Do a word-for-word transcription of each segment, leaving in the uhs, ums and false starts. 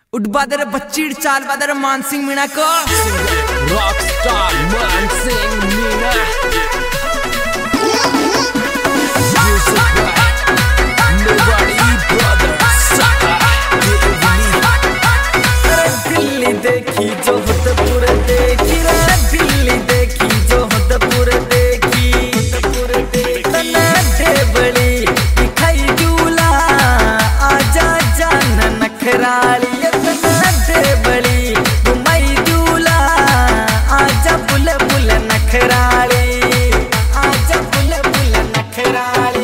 उठ बादर बच्ची चाल बादर मानसिंह मीणा को रॉक स्टार मानसिंह मीणा दिल्ली देखी जो होतपुर देखी रे दिल्ली देखी जो होतपुर देखी तना ढेबड़ी दिखाई दूला आजा जान नखराली तना ढेबड़ी घुमाई दूला आजा बुल बुल नखराली आजा बुल बुल नखराली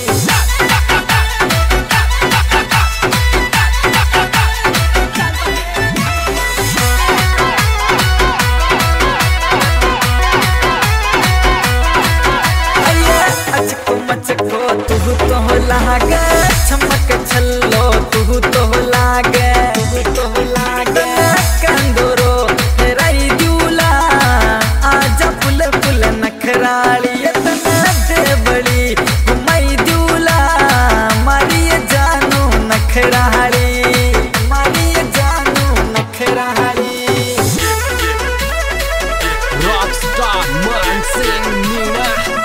तू तो लागे चमक छल्लो तू तो लागे तू तो लागे कंदोरो राई दूला आजा पुल पुल नखराली तना देवड़ी घुमाई दूला मारी जानू नखराली मारी जानू नखराली रॉक स्टार मानसिंह मीणा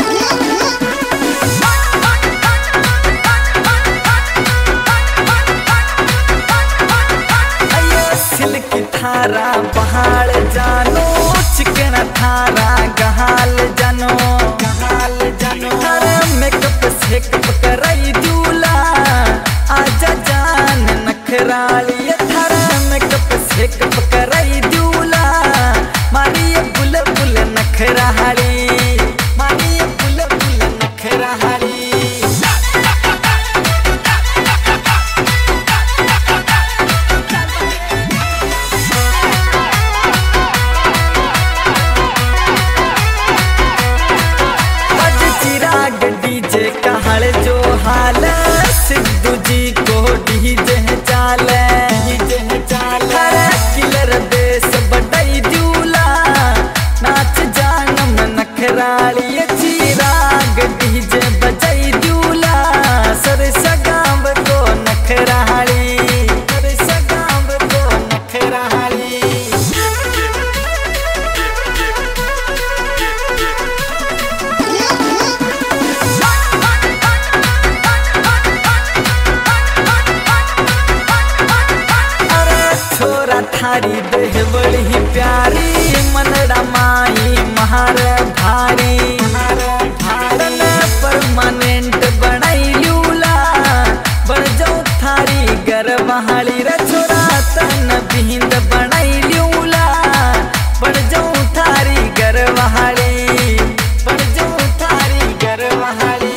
थारा पहाड़ जानो चिकना थारा गहाल जानो गहाल जानो थारा मेकअप सेकअप कराई दूला आजा जान नखराली थारा मेकअप सेकअप कराई दूला मारी बुल बुल नखराली मारी बुल बुल नखराली डीजे कहल जो हाल सिद्धू जी को डीजे चाल डीजे चाल किलर देश बटाई दूला नाच जानम नखराली चिराग डीजे बजाई दूला सर सगाम को नखराली सर सगाम को नखराली थारी देह बड़ी प्यारी मनड़ा माई महार भारी भारन परमानेंट बनाई लूला बन जाओ थारी गरबहाली रे छोरा तन बिंद बनाई लूला बन जाओ थारी गरबहाली बन जाओ थारी गरबहाली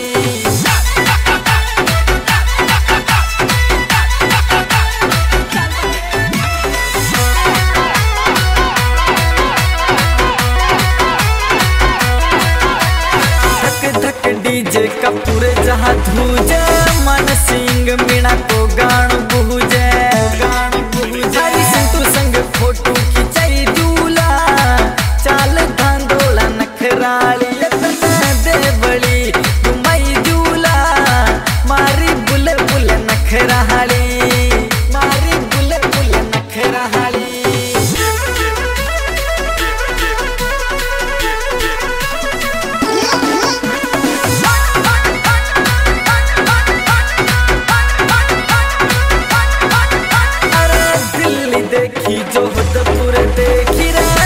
डीजे कपूर जहाँ धूजे मानसिंह मीणा को गान बुझे गान बुझे संतु संग फोटो खिंचाई दूला चाल धांधोला नखराली देवड़ी घुमाई दूला मारी बुल बुल नखराली मारी बुल बुल नखराली देखी जो होतपुर देखी रे